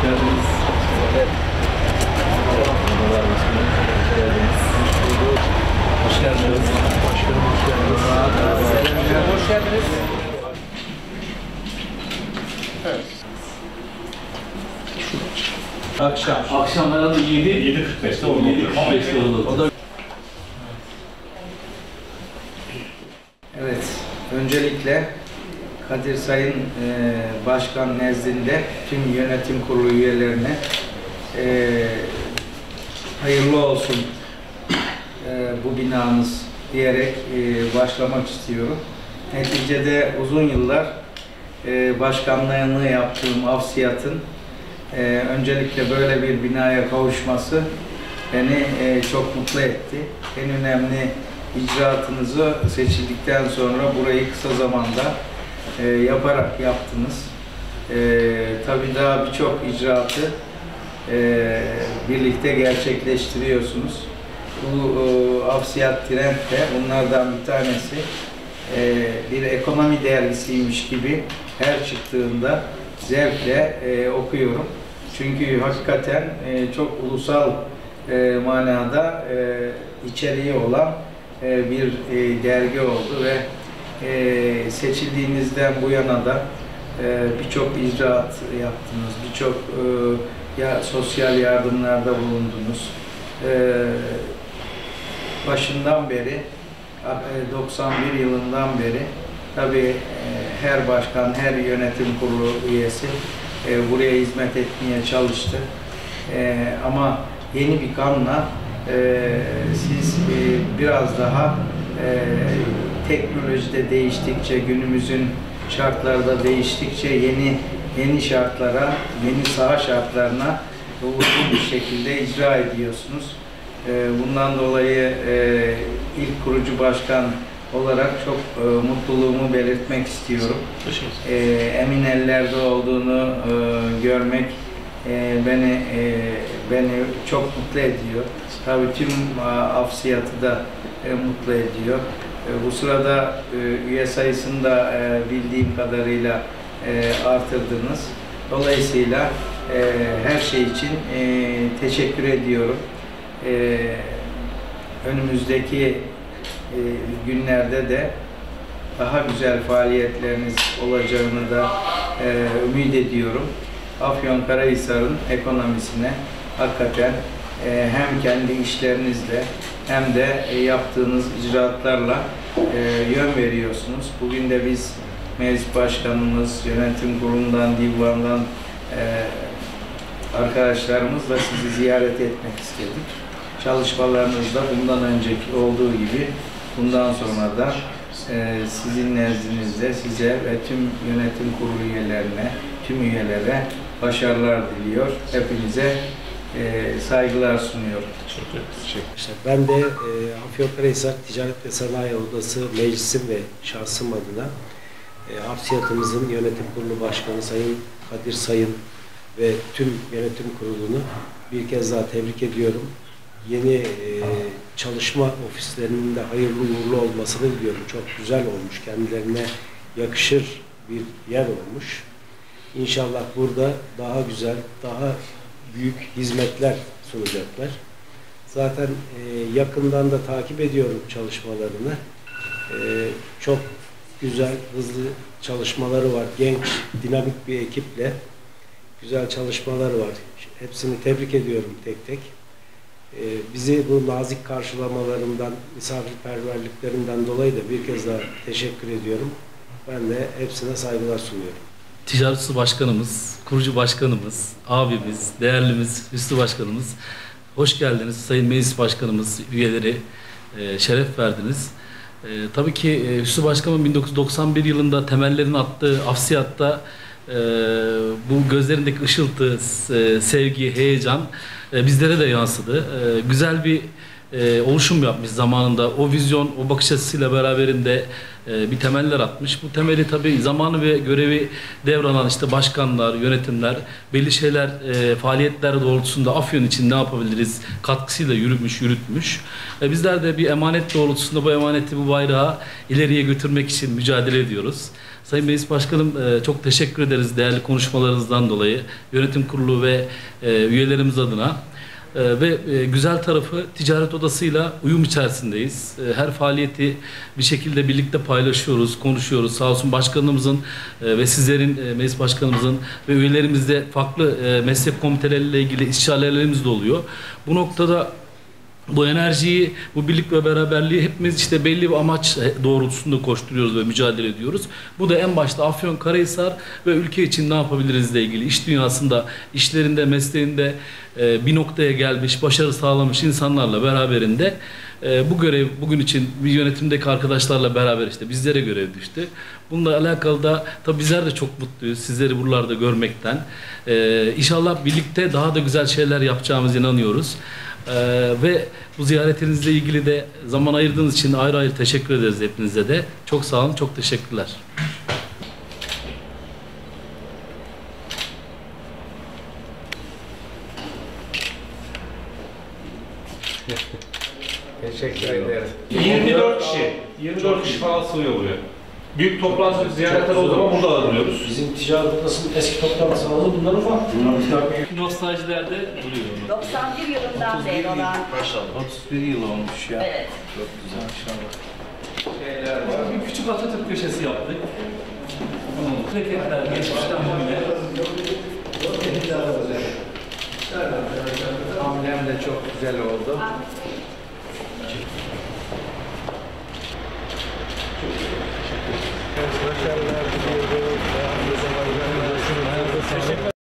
geldiniz. Evet. Merhabalar başkanım. Hoş geldiniz. Hoş geldiniz. Başkanım hoş geldiniz. Hoş geldiniz. Evet. Akşam herhalde 7.45'te orada olacak. Evet, öncelikle Kadir Sayın Başkan nezdinde tüm yönetim kurulu üyelerine hayırlı olsun bu binamız diyerek başlamak istiyorum. Neticede uzun yıllar başkanlığını yaptığım Afsiyat'ın öncelikle böyle bir binaya kavuşması beni çok mutlu etti. En önemli icraatınızı seçildikten sonra burayı kısa zamanda yaparak yaptınız. Tabii daha birçok icraatı birlikte gerçekleştiriyorsunuz. Bu Afsiyat Trend de bunlardan bir tanesi. Bir ekonomi dergisiymiş gibi her çıktığında zevkle okuyorum. Çünkü hakikaten çok ulusal manada içeriği olan bir dergi oldu ve seçildiğinizden bu yana da birçok icraat yaptınız, birçok sosyal yardımlarda bulundunuz. Başından beri, 91 yılından beri tabii her başkan, her yönetim kurulu üyesi buraya hizmet etmeye çalıştı. Ama yeni bir kanla siz biraz daha teknolojide değiştikçe, günümüzün şartlarda değiştikçe yeni şartlara, yeni saha şartlarına uygun bir şekilde icra ediyorsunuz. Bundan dolayı ilk kurucu başkan olarak çok mutluluğumu belirtmek istiyorum. Emin ellerde olduğunu görmek beni çok mutlu ediyor. Tabii tüm Afsiyat'ı da mutlu ediyor. Bu sırada üye sayısını da bildiğim kadarıyla artırdınız. Dolayısıyla her şey için teşekkür ediyorum. Önümüzdeki günlerde de daha güzel faaliyetleriniz olacağını da ümit ediyorum. Afyonkarahisar'ın ekonomisine hakikaten hem kendi işlerinizle hem de yaptığınız icraatlarla yön veriyorsunuz. Bugün de biz meclis başkanımız, yönetim kurulundan, divandan arkadaşlarımızla sizi ziyaret etmek istedik. Çalışmalarınızda bundan önceki olduğu gibi bundan sonra da sizin nezdinizde size ve tüm yönetim kurulu üyelerine, tüm üyelere başarılar diliyor. Hepinize saygılar sunuyorum. Ben de Afyonkarahisar Ticaret ve Sanayi Odası Meclisim ve şahsım adına Afsiyat'ımızın yönetim kurulu başkanı Sayın Kadir Sayın ve tüm yönetim kurulunu bir kez daha tebrik ediyorum. Yeni çalışma ofislerinin de hayırlı uğurlu olmasını diliyorum. Çok güzel olmuş, kendilerine yakışır bir yer olmuş. İnşallah burada daha güzel, daha büyük hizmetler sunacaklar. Zaten yakından da takip ediyorum çalışmalarını. Çok güzel, hızlı çalışmaları var. Genç, dinamik bir ekiple güzel çalışmaları var. Hepsini tebrik ediyorum tek tek. Bizi bu nazik karşılamalarından, misafirperverliklerinden dolayı da bir kez daha teşekkür ediyorum. Ben de hepsine saygılar sunuyorum. Ticaret Odası Başkanımız, kurucu başkanımız, abimiz, değerlimiz, Hüsnü Başkanımız, hoş geldiniz. Sayın Meclis Başkanımız, üyeleri şeref verdiniz. Tabii ki Hüsnü Başkanımın 1991 yılında temellerini attığı Afsiyat'ta bu gözlerindeki ışıltı, sevgi, heyecan bizlere de yansıdı. Güzel bir oluşum yapmış zamanında. O vizyon, o bakış açısıyla beraberinde bir temeller atmış. Bu temeli tabii zamanı ve görevi devralan işte başkanlar, yönetimler, belli şeyler, faaliyetler doğrultusunda Afyon için ne yapabiliriz katkısıyla yürütmüş. Bizler de bir emanet doğrultusunda bu emaneti, bu bayrağı ileriye götürmek için mücadele ediyoruz. Sayın Meclis Başkanım, çok teşekkür ederiz değerli konuşmalarınızdan dolayı. Yönetim Kurulu ve üyelerimiz adına. Ve güzel tarafı ticaret odasıyla uyum içerisindeyiz. Her faaliyeti bir şekilde birlikte paylaşıyoruz, konuşuyoruz. Sağ olsun başkanımızın ve sizlerin, meclis başkanımızın ve üyelerimizde farklı meslek komiteleriyle ilgili istişarelerimiz de oluyor. Bu noktada bu enerjiyi, bu birlik ve beraberliği hepimiz işte belli bir amaç doğrultusunda koşturuyoruz ve mücadele ediyoruz. Bu da en başta Afyonkarahisar ve ülke için ne yapabilirizle ilgili iş dünyasında, işlerinde, mesleğinde bir noktaya gelmiş, başarı sağlamış insanlarla beraberinde bu görev bugün için bir yönetimdeki arkadaşlarla beraber işte bizlere görev düştü. Bununla alakalı da tabii bizler de çok mutluyuz sizleri buralarda görmekten. İnşallah birlikte daha da güzel şeyler yapacağımıza inanıyoruz. Ve bu ziyaretinizle ilgili de zaman ayırdığınız için ayrı ayrı teşekkür ederiz hepinize de. Çok sağ olun, çok teşekkürler. Teşekkür ederim. 24 kişi. 24 kişi falan sığıyor buraya. Büyük toplantı ziyaretler o zaman burada ağırlıyoruz. Bizim ticaret odasının eski toplantı salonu bunlar ufak. Nostaljilerde duruyor. 91 yılından beri olan. Maşallah. 31 yıl olmuş ya. Evet. Çok güzel inşallah. Şeyler var. Bir küçük Atatürk köşesi yaptık. Plaketler geçmişten bugüne. Amblem de çok güzel oldu. Başarılar diliyorum.